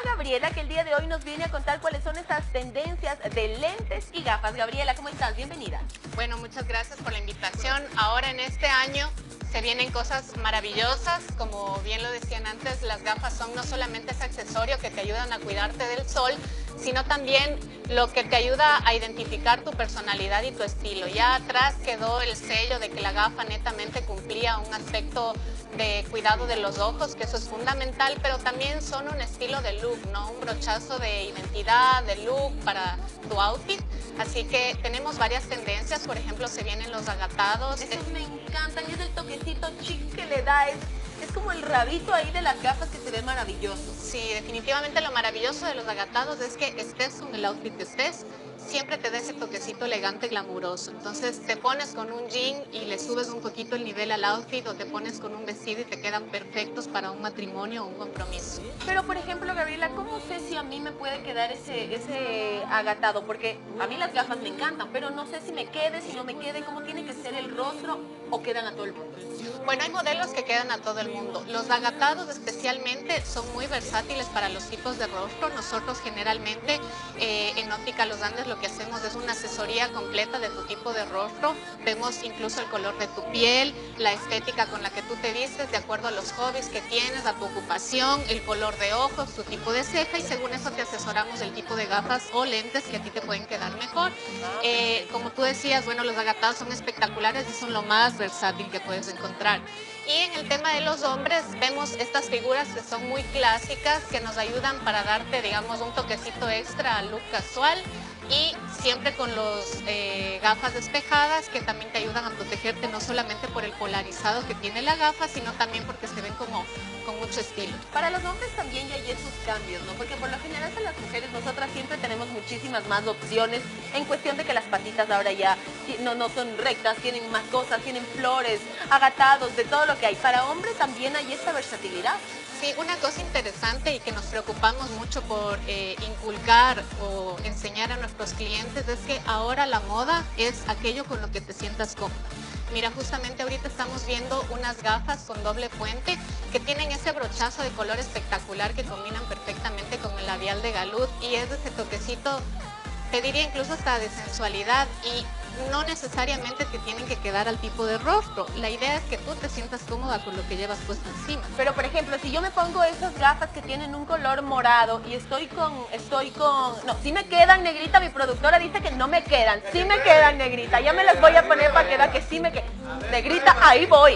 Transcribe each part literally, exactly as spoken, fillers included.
Gabriela, que el día de hoy nos viene a contar cuáles son estas tendencias de lentes y gafas. Gabriela, ¿cómo estás? Bienvenida. Bueno, muchas gracias por la invitación. Ahora en este año se vienen cosas maravillosas, como bien lo decían antes, las gafas son no solamente ese accesorio que te ayudan a cuidarte del sol, sino también lo que te ayuda a identificar tu personalidad y tu estilo. Ya atrás quedó el sello de que la gafa netamente cumplía un aspecto de cuidado de los ojos, que eso es fundamental, pero también son un estilo de look, ¿no? Un brochazo de identidad, de look para tu outfit. Así que tenemos varias tendencias, por ejemplo, se vienen los agatados. Esos me encantan, es el toquecito chic que le da, es, es como el rabito ahí de las gafas que se ve maravilloso. Sí, definitivamente lo maravilloso de los agatados es que estés con el outfit que estés, siempre te da ese toquecito elegante, glamuroso. Entonces te pones con un jean y le subes un poquito el nivel al outfit, o te pones con un vestido y te quedan perfectos para un matrimonio o un compromiso. Pero por ejemplo, Gabriela, ¿cómo sé si a mí me puede quedar ese, ese agatado? Porque a mí las gafas me encantan, pero no sé si me quede, si no me quede, cómo tiene que ser el rostro o quedan a todo el mundo. Bueno, hay modelos que quedan a todo el mundo. Los agatados especialmente son muy versátiles para los tipos de rostro. Nosotros generalmente eh, en Óptica Los Andes lo que hacemos es una asesoría completa de tu tipo de rostro. Vemos incluso el color de tu piel, la estética con la que tú te vistes, de acuerdo a los hobbies que tienes, a tu ocupación, el color de ojos, tu tipo de ceja, y según eso te asesoramos el tipo de gafas o lentes que a ti te pueden quedar mejor. Eh, como tú decías, bueno, los agatados son espectaculares y son lo más versátil que puedes encontrar. Y en el tema de los hombres vemos estas figuras que son muy clásicas, que nos ayudan para darte, digamos, un toquecito extra al look casual, y siempre con los eh, gafas despejadas, que también te ayudan a protegerte no solamente por el polarizado que tiene la gafa, sino también porque se ven como con mucho estilo. Para los hombres también ya hay esos cambios, ¿no? Porque por lo general a las mujeres nosotras siempre tenemos muchísimas más opciones en cuestión de que las patitas ahora ya no, no son rectas, tienen más cosas, tienen flores, agatados, de todo lo que hay. Para hombres también hay esta versatilidad. Sí, una cosa interesante y que nos preocupamos mucho por eh, inculcar o enseñar a nuestros clientes es que ahora la moda es aquello con lo que te sientas cómoda. Mira, justamente ahorita estamos viendo unas gafas con doble puente que tienen ese brochazo de color espectacular que combinan perfectamente con el labial de Galut, y es de ese toquecito, te diría incluso hasta de sensualidad, y no necesariamente te tienen que quedar al tipo de rostro. La idea es que tú te sientas cómoda con lo que llevas puesto encima. Pero por ejemplo, si yo me pongo esas gafas que tienen un color morado y estoy con, estoy con, no, sí me quedan, negrita, mi productora dice que no me quedan, sí me quedan, negrita, ya me las voy a poner para que vea que sí me quedan. Negrita, ahí voy.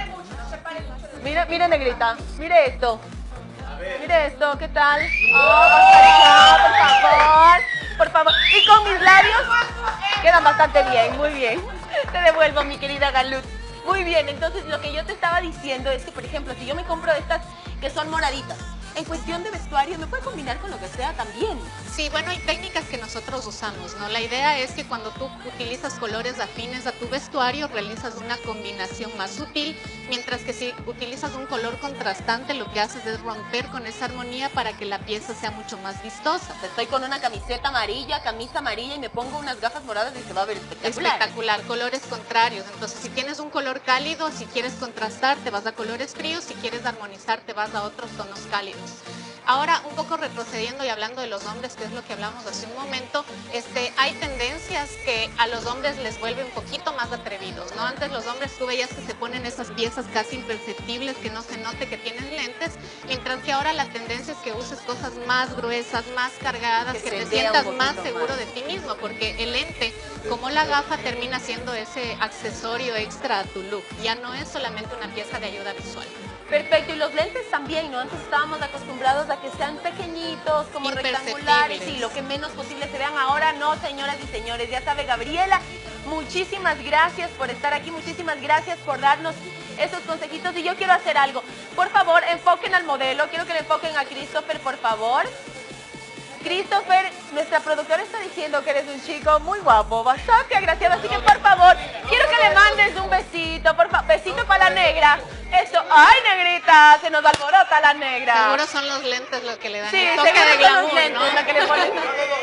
Mire, mire, negrita, mire esto. Mire esto, ¿qué tal? Oh, por favor, por favor. Y con mis labios quedan bastante bien, muy bien. Te devuelvo, mi querida Galut. Muy bien, entonces lo que yo te estaba diciendo es que, por ejemplo, si yo me compro estas que son moraditas, en cuestión de vestuario, me puede combinar con lo que sea también. Sí, bueno, hay técnicas que nosotros usamos, ¿no? La idea es que cuando tú utilizas colores afines a tu vestuario, realizas una combinación más sutil, mientras que si utilizas un color contrastante, lo que haces es romper con esa armonía para que la pieza sea mucho más vistosa. Estoy con una camiseta amarilla, camisa amarilla, y me pongo unas gafas moradas y se va a ver espectacular. Espectacular, colores contrarios. Entonces, si tienes un color cálido, si quieres contrastar, te vas a colores fríos, si quieres armonizar, te vas a otros tonos cálidos. Ahora, un poco retrocediendo y hablando de los hombres, que es lo que hablamos hace un momento, este, hay tendencias que a los hombres les vuelve un poquito más atrevidos, ¿no? Antes los hombres tú veías que se ponen esas piezas casi imperceptibles, que no se note que tienen lentes, mientras que ahora la tendencia es que uses cosas más gruesas, más cargadas, que, que te sientas más seguro más de ti mismo, porque el lente, como la gafa, termina siendo ese accesorio extra a tu look, ya no es solamente una pieza de ayuda visual. Perfecto, y los lentes también, ¿no? Antes estábamos acostumbrados a que sean pequeñitos, como rectangulares, y lo que menos posible se vean. Ahora no, señoras y señores, ya sabe Gabriela, muchísimas gracias por estar aquí, muchísimas gracias por darnos esos consejitos, y yo quiero hacer algo. Por favor, enfoquen al modelo, quiero que le enfoquen a Christopher, por favor. Christopher, nuestra productora está diciendo que eres un chico muy guapo, bastante agraciado, así que por favor, quiero que le mandes un besito, por favor, besito para la negra. Eso, ay, negrita, se nos alborota la negra. Seguro son los lentes lo que le dan sí, el toque de glamour, los lentes, ¿no? La que le ponen.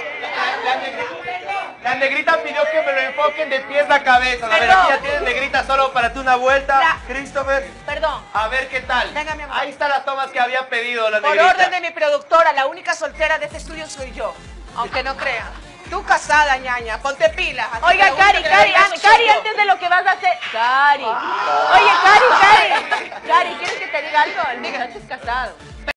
La negrita pidió que me lo enfoquen de pies a cabeza. A ver, aquí ya tienes, negrita, solo para ti una vuelta. Ya. Christopher. Perdón. A ver qué tal. Venga, mi amor. Ahí están las tomas que había pedido la Por negrita. orden de mi productora, la la única soltera de este estudio soy yo, aunque no crean. Tú casada, ñaña, ponte pilas. Oiga, Cari, Cari, an- Cari, antes de lo que vas a hacer. Cari. Oye, Cari, Cari. Cari, ¿quieres que te diga algo? El muchacho es casado.